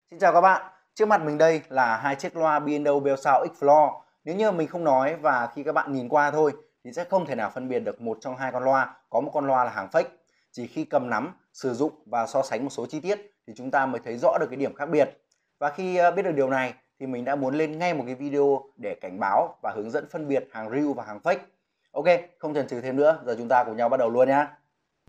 Xin chào các bạn, trước mặt mình đây là hai chiếc loa B&O Bellsound X Floor. Nếu như mình không nói và khi các bạn nhìn qua thôi thì sẽ không thể nào phân biệt được một trong hai con loa, có một con loa là hàng fake. Chỉ khi cầm nắm, sử dụng và so sánh một số chi tiết thì chúng ta mới thấy rõ được cái điểm khác biệt. Và khi biết được điều này thì mình đã muốn lên ngay một cái video để cảnh báo và hướng dẫn phân biệt hàng real và hàng fake. Ok, không chần chừ thêm nữa, giờ chúng ta cùng nhau bắt đầu luôn nhé.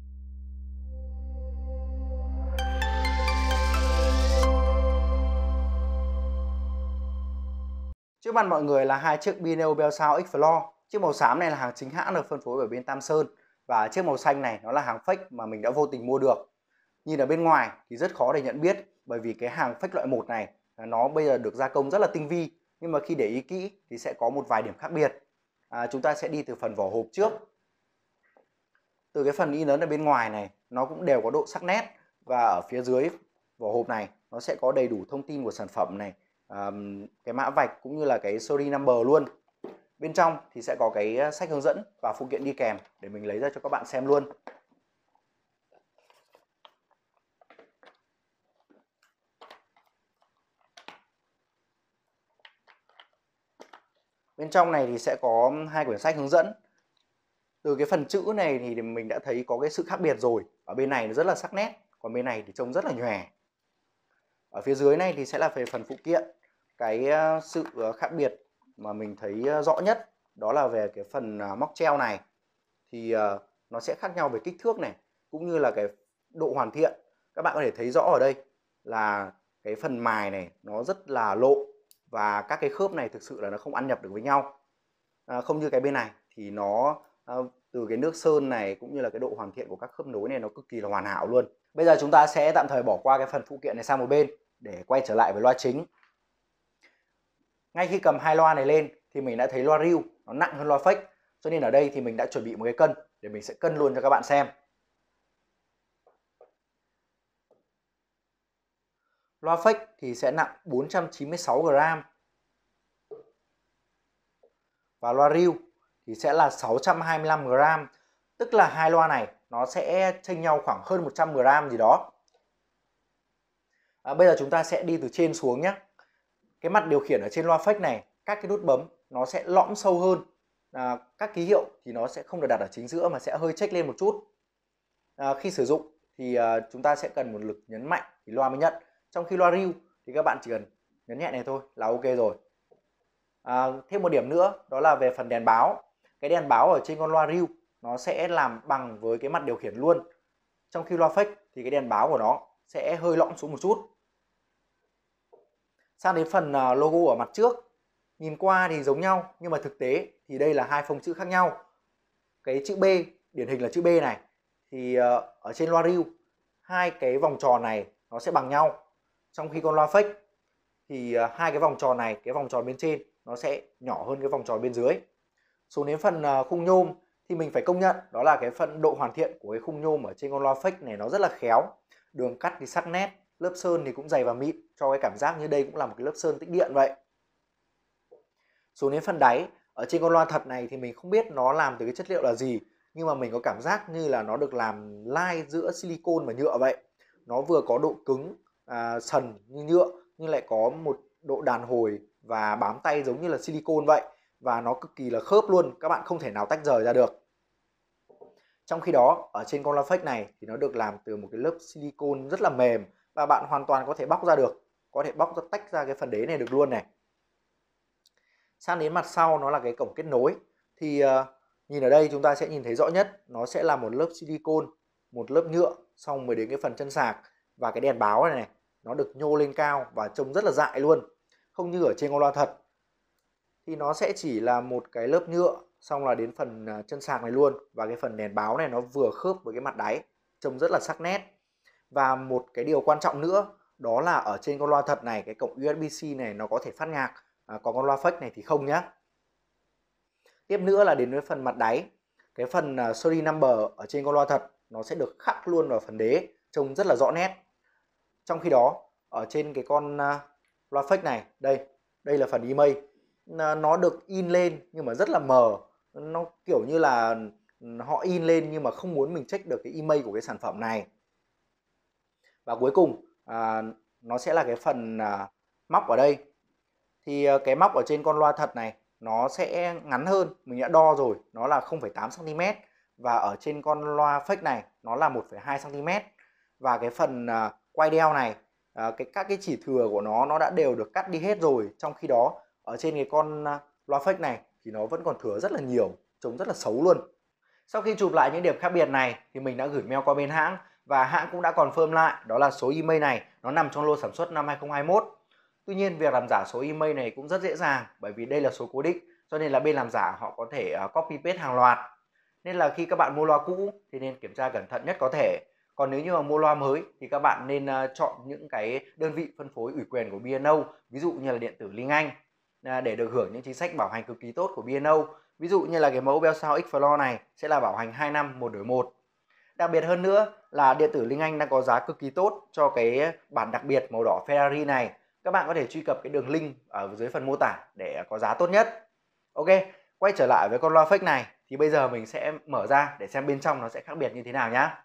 Trước mặt mọi người là hai chiếc B&O Bellsound X Floor. Chiếc màu xám này là hàng chính hãng được phân phối ở bên Tam Sơn. Và chiếc màu xanh này nó là hàng fake mà mình đã vô tình mua được. Nhìn ở bên ngoài thì rất khó để nhận biết, bởi vì cái hàng fake loại 1 này nó bây giờ được gia công rất là tinh vi. Nhưng mà khi để ý kỹ thì sẽ có một vài điểm khác biệt. Chúng ta sẽ đi từ phần vỏ hộp trước. Từ cái phần in ấn ở bên ngoài này nó cũng đều có độ sắc nét. Và ở phía dưới vỏ hộp này nó sẽ có đầy đủ thông tin của sản phẩm này, cái mã vạch cũng như là cái series number luôn. Bên trong thì sẽ có cái sách hướng dẫn và phụ kiện đi kèm để mình lấy ra cho các bạn xem luôn. Bên trong này thì sẽ có hai quyển sách hướng dẫn. Từ cái phần chữ này thì mình đã thấy có cái sự khác biệt rồi. Ở bên này nó rất là sắc nét, còn bên này thì trông rất là nhòe. Ở phía dưới này thì sẽ là về phần phụ kiện. Cái sự khác biệt mà mình thấy rõ nhất đó là về cái phần móc treo này. Thì nó sẽ khác nhau về kích thước này, cũng như là cái độ hoàn thiện. Các bạn có thể thấy rõ ở đây là cái phần mài này nó rất là lộ, và các cái khớp này thực sự là nó không ăn nhập được với nhau. Không như cái bên này thì nó từ cái nước sơn này cũng như là cái độ hoàn thiện của các khớp nối này nó cực kỳ là hoàn hảo luôn. Bây giờ chúng ta sẽ tạm thời bỏ qua cái phần phụ kiện này sang một bên để quay trở lại với loa chính. Ngay khi cầm hai loa này lên thì mình đã thấy loa real nó nặng hơn loa fake, cho nên ở đây thì mình đã chuẩn bị một cái cân để mình sẽ cân luôn cho các bạn xem. Loa fake thì sẽ nặng 496 g và loa real thì sẽ là 625 g, tức là hai loa này nó sẽ chênh nhau khoảng hơn 100 g gì đó. Bây giờ chúng ta sẽ đi từ trên xuống nhé. Cái mặt điều khiển ở trên loa fake này, các cái nút bấm nó sẽ lõm sâu hơn. Các ký hiệu thì nó sẽ không được đặt ở chính giữa mà sẽ hơi chếch lên một chút. Khi sử dụng thì chúng ta sẽ cần một lực nhấn mạnh thì loa mới nhận. Trong khi loa real thì các bạn chỉ cần nhấn nhẹ này thôi là ok rồi. Thêm một điểm nữa đó là về phần đèn báo. Cái đèn báo ở trên con loa real nó sẽ làm bằng với cái mặt điều khiển luôn. Trong khi loa fake thì cái đèn báo của nó sẽ hơi lõm xuống một chút. Sang đến phần logo ở mặt trước. Nhìn qua thì giống nhau nhưng mà thực tế thì đây là hai phông chữ khác nhau. Cái chữ B, điển hình là chữ B này, thì ở trên loa real hai cái vòng tròn này nó sẽ bằng nhau. Trong khi con loa fake thì hai cái vòng tròn này, cái vòng tròn bên trên nó sẽ nhỏ hơn cái vòng tròn bên dưới. Xuống đến phần khung nhôm thì mình phải công nhận đó là cái phần độ hoàn thiện của cái khung nhôm ở trên con loa fake này nó rất là khéo. Đường cắt thì sắc nét, lớp sơn thì cũng dày và mịn, cho cái cảm giác như đây cũng là một cái lớp sơn tích điện vậy. Xuống đến phần đáy, ở trên con loa thật này thì mình không biết nó làm từ cái chất liệu là gì, nhưng mà mình có cảm giác như là nó được làm lai giữa silicon và nhựa vậy. Nó vừa có độ cứng sần như nhựa, nhưng lại có một độ đàn hồi và bám tay giống như là silicon vậy. Và nó cực kỳ là khớp luôn, các bạn không thể nào tách rời ra được. Trong khi đó ở trên con loa fake này thì nó được làm từ một cái lớp silicon rất là mềm, và bạn hoàn toàn có thể bóc ra được, có thể bóc ra tách ra cái phần đế này được luôn này. Sang đến mặt sau nó là cái cổng kết nối. Thì nhìn ở đây chúng ta sẽ nhìn thấy rõ nhất, nó sẽ là một lớp silicon, một lớp nhựa, xong mới đến cái phần chân sạc. Và cái đèn báo này nó được nhô lên cao và trông rất là dại luôn. Không như ở trên con loa thật thì nó sẽ chỉ là một cái lớp nhựa, xong là đến phần chân sạc này luôn. Và cái phần đèn báo này nó vừa khớp với cái mặt đáy, trông rất là sắc nét. Và một cái điều quan trọng nữa đó là ở trên con loa thật này, cái cổng USB-C này nó có thể phát nhạc, còn con loa fake này thì không nhé. Tiếp nữa là đến với phần mặt đáy. Cái phần series number ở trên con loa thật nó sẽ được khắc luôn vào phần đế, trông rất là rõ nét. Trong khi đó ở trên cái con loa fake này, đây là phần email, nó được in lên nhưng mà rất là mờ. Nó kiểu như là họ in lên nhưng mà không muốn mình check được cái email của cái sản phẩm này. Và cuối cùng nó sẽ là cái phần móc ở đây. Thì cái móc ở trên con loa thật này nó sẽ ngắn hơn, mình đã đo rồi, nó là 0,8 cm, và ở trên con loa fake này nó là 1,2 cm. Và cái phần quai đeo này, các cái chỉ thừa của nó đã đều được cắt đi hết rồi, trong khi đó ở trên cái con loa fake này thì nó vẫn còn thừa rất là nhiều, trông rất là xấu luôn. Sau khi chụp lại những điểm khác biệt này thì mình đã gửi mail qua bên hãng, và hãng cũng đã confirm lại đó là số email này nó nằm trong lô sản xuất năm 2021. Tuy nhiên việc làm giả số email này cũng rất dễ dàng, bởi vì đây là số cố định, cho nên là bên làm giả họ có thể copy paste hàng loạt. Nên là khi các bạn mua loa cũ thì nên kiểm tra cẩn thận nhất có thể. Còn nếu như mà mua loa mới thì các bạn nên chọn những cái đơn vị phân phối ủy quyền của B&O, ví dụ như là điện tử Linh Anh, để được hưởng những chính sách bảo hành cực kỳ tốt của B&O. Ví dụ như là cái mẫu Bellsound X Floor này sẽ là bảo hành 2 năm 1 đổi 1. Đặc biệt hơn nữa là điện tử Linh Anh đang có giá cực kỳ tốt cho cái bản đặc biệt màu đỏ Ferrari này. Các bạn có thể truy cập cái đường link ở dưới phần mô tả để có giá tốt nhất. Ok, quay trở lại với con loa fake này thì bây giờ mình sẽ mở ra để xem bên trong nó sẽ khác biệt như thế nào nhá.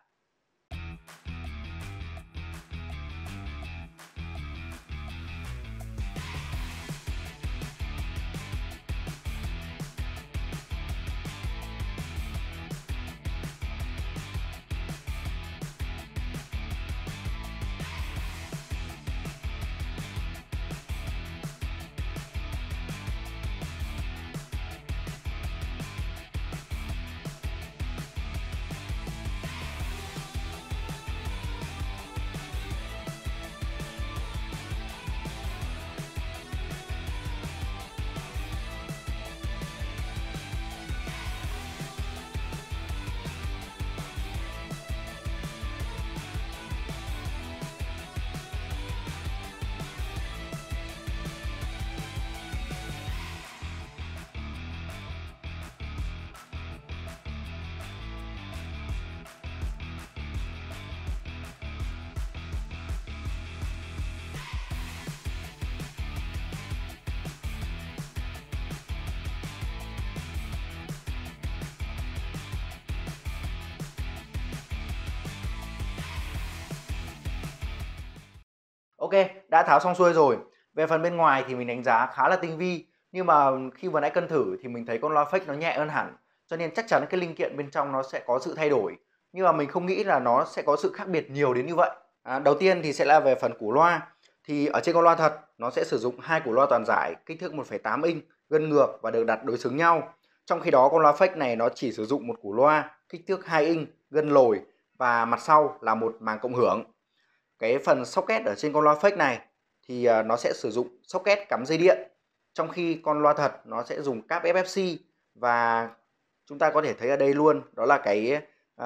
Ok, đã tháo xong xuôi rồi. Về phần bên ngoài thì mình đánh giá khá là tinh vi, nhưng mà khi vừa nãy cân thử thì mình thấy con loa fake nó nhẹ hơn hẳn, cho nên chắc chắn cái linh kiện bên trong nó sẽ có sự thay đổi. Nhưng mà mình không nghĩ là nó sẽ có sự khác biệt nhiều đến như vậy. Đầu tiên thì sẽ là về phần củ loa. Thì ở trên con loa thật nó sẽ sử dụng hai củ loa toàn giải kích thước 1,8 inch gân ngược và được đặt đối xứng nhau. Trong khi đó con loa fake này nó chỉ sử dụng một củ loa kích thước 2 inch gân lồi và mặt sau là một màng cộng hưởng. Cái phần socket ở trên con loa fake này thì nó sẽ sử dụng socket cắm dây điện, trong khi con loa thật nó sẽ dùng cáp FFC. Và chúng ta có thể thấy ở đây luôn, đó là cái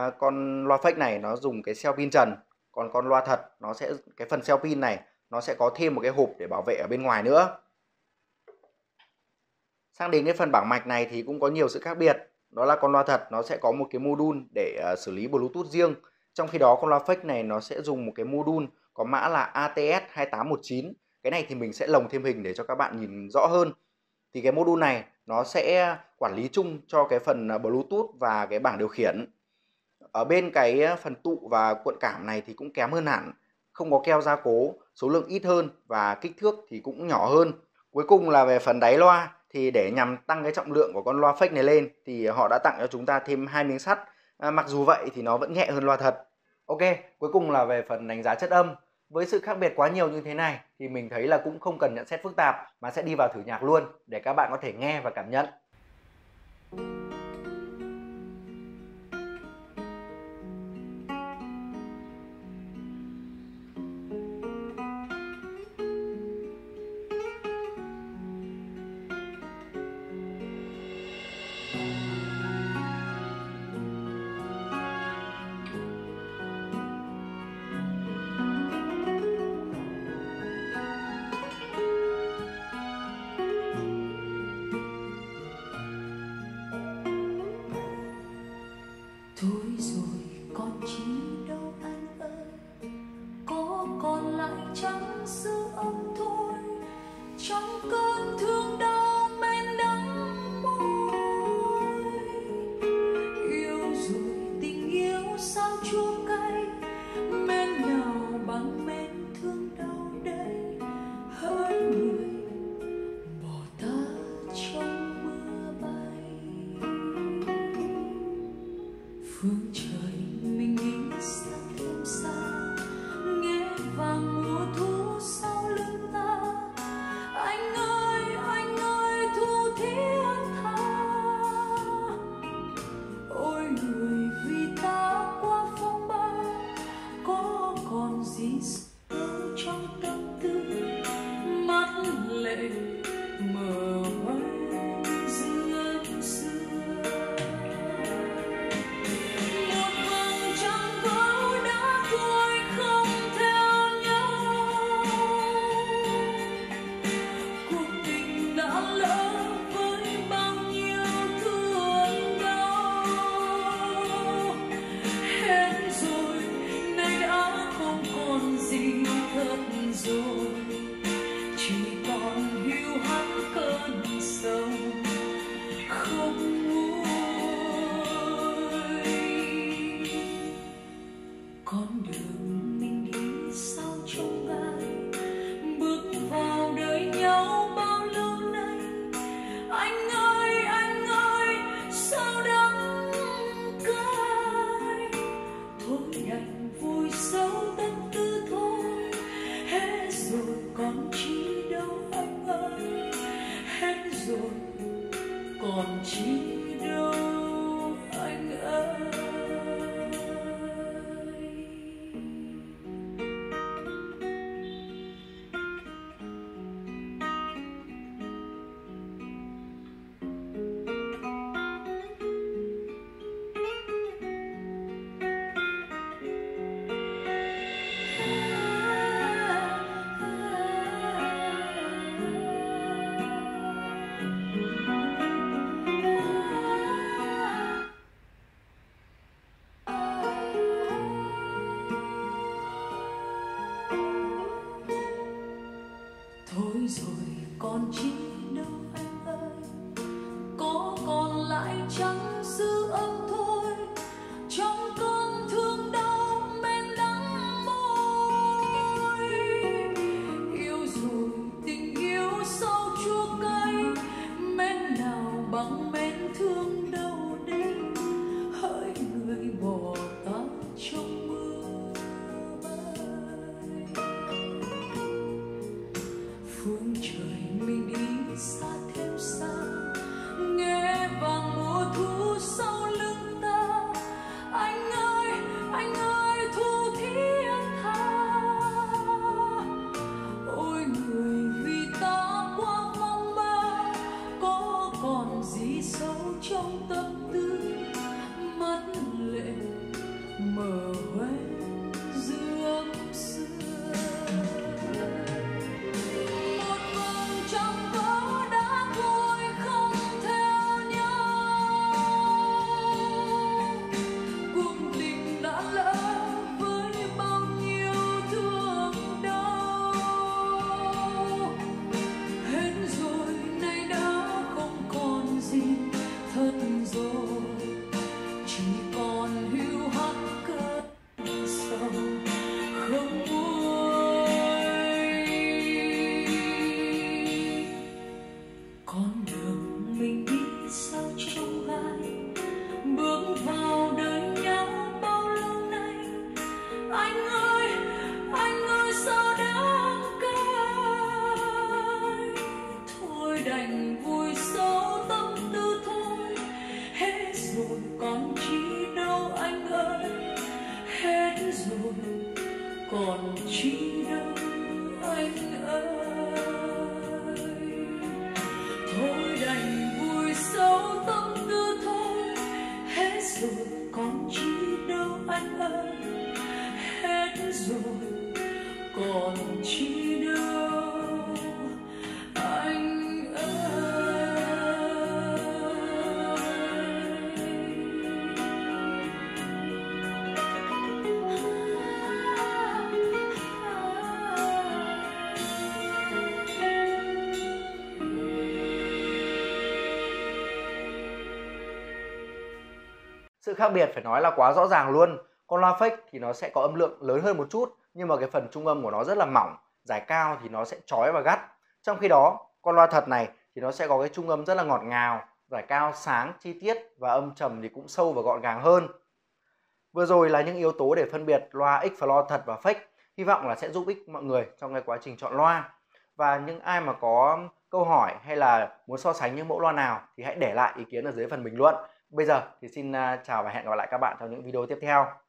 con loa fake này nó dùng cái cell pin trần, còn con loa thật nó sẽ cái phần cell pin này nó sẽ có thêm một cái hộp để bảo vệ ở bên ngoài nữa. Sang đến cái phần bảng mạch này thì cũng có nhiều sự khác biệt, đó là con loa thật nó sẽ có một cái module để xử lý Bluetooth riêng, trong khi đó con loa fake này nó sẽ dùng một cái module có mã là ATS2819. Cái này thì mình sẽ lồng thêm hình để cho các bạn nhìn rõ hơn. Thì cái module này nó sẽ quản lý chung cho cái phần Bluetooth và cái bảng điều khiển. Ở bên cái phần tụ và cuộn cảm này thì cũng kém hơn hẳn, không có keo gia cố, số lượng ít hơn và kích thước thì cũng nhỏ hơn. Cuối cùng là về phần đáy loa, thì để nhằm tăng cái trọng lượng của con loa fake này lên thì họ đã tặng cho chúng ta thêm 2 miếng sắt. Mặc dù vậy thì nó vẫn nhẹ hơn loa thật. Ok, cuối cùng là về phần đánh giá chất âm. Với sự khác biệt quá nhiều như thế này thì mình thấy là cũng không cần nhận xét phức tạp, mà sẽ đi vào thử nhạc luôn để các bạn có thể nghe và cảm nhận. Thôi rồi còn chi đâu anh ơi, có còn lại chẳng dư âm thôi, trong cơn thương đau men đắng môi. Yêu rồi tình yêu sao chua cay, men nào bằng men thương đau chi đâu anh ơi. Thôi rồi còn chi đâu anh ơi, có còn lại chẳng dư âm thôi, trong cơn thương đau men đắng môi. Yêu rồi tình yêu sâu chua cay, men nào bằng men thương đâu đây, hỡi người bỏ ta trong mưa bay. Phương trời mình đi xa thêm xa, nghe vàng mùa thu sau lưng ta. Anh ơi thu thiết tha, ôi người vì ta quá phong ba, có còn gì sâu trong tâm tư, mắt lệ mờ hoen giữa xưa. Đành vui sâu tâm tư thôi, hết rồi còn chi đâu anh ơi, hết rồi còn chi đâu anh ơi. Thôi đành vui sâu tâm tư thôi, hết rồi còn chi đâu anh ơi, hết rồi còn chi đâu anh. Sự khác biệt phải nói là quá rõ ràng luôn. Con loa fake thì nó sẽ có âm lượng lớn hơn một chút, nhưng mà cái phần trung âm của nó rất là mỏng, giải cao thì nó sẽ chói và gắt. Trong khi đó, con loa thật này thì nó sẽ có cái trung âm rất là ngọt ngào, giải cao sáng, chi tiết và âm trầm thì cũng sâu và gọn gàng hơn. Vừa rồi là những yếu tố để phân biệt loa X-Floor thật và fake. Hy vọng là sẽ giúp ích mọi người trong cái quá trình chọn loa. Và những ai mà có câu hỏi hay là muốn so sánh những mẫu loa nào thì hãy để lại ý kiến ở dưới phần bình luận. Bây giờ thì xin chào và hẹn gặp lại các bạn trong những video tiếp theo.